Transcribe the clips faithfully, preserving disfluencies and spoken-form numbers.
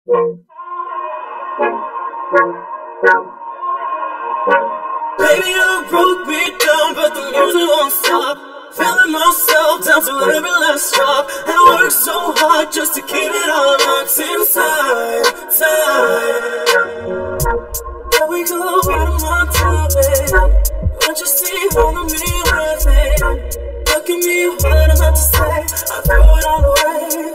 Baby, you broke me down, but the music won't stop. Feeling myself down to every last drop. And I work so hard just to keep it all locked inside, inside. Here we go, out of my time. What you see, holding me with me. Look at me, what am I to say? I throw it all away.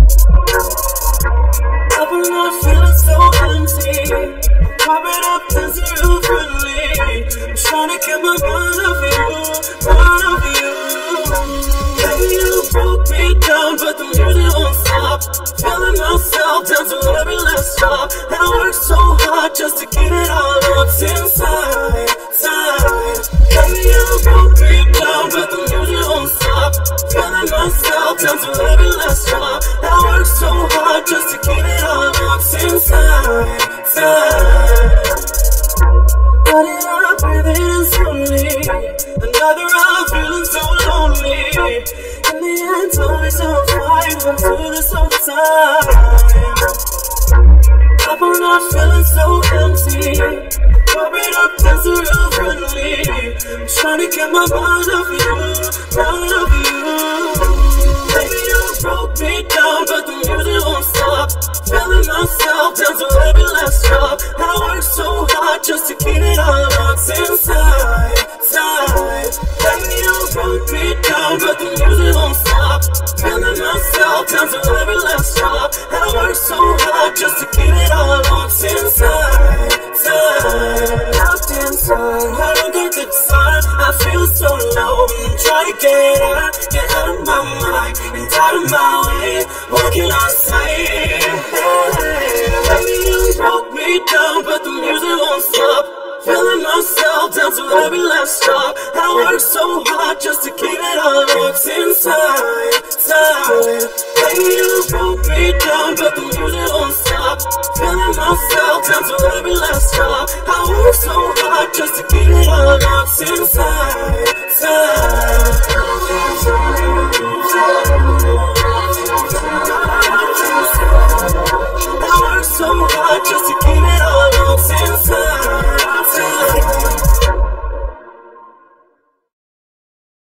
Up and not feeling so empty. Pop it up, dance it real friendly. I'm trying to get my mind off you, mind off you. Baby, you broke me down, but the music won't stop. Feeling myself down to every last drop. And I work so hard just to keep it all locked inside, inside. Baby, you broke me down, but the music won't stop. Feeling myself down to every last drop. And I work so hard just to keep it all locked inside, inside. Got it up, breathing in slowly. Another round, feeling so lonely. In the end, told me so fine, but to this whole time. Up on not feeling so empty. Pop it up, dance real friendly. I'm trying to get my mind off you, mind off you. Baby, you broke me down, but the music won't stop. Feeling myself down to every last drop. And I work so hard just to keep it all locked inside, inside. Baby, you broke me down, but the music won't stop. Feeling myself down to every last drop. And I work so hard just to keep it all locked inside, inside. Locked inside, I don't get the time. I feel so low, I'm trying to get out, get out of my mind and out of my way. What can I say? Baby, you broke me down, but the music won't stop. Feeling myself down to every last drop. I work so hard just to keep it all locked inside, inside. Baby, you broke me down, but the music won't stop. Feeling myself down to every last drop. I work so hard just to keep it all locked inside, inside.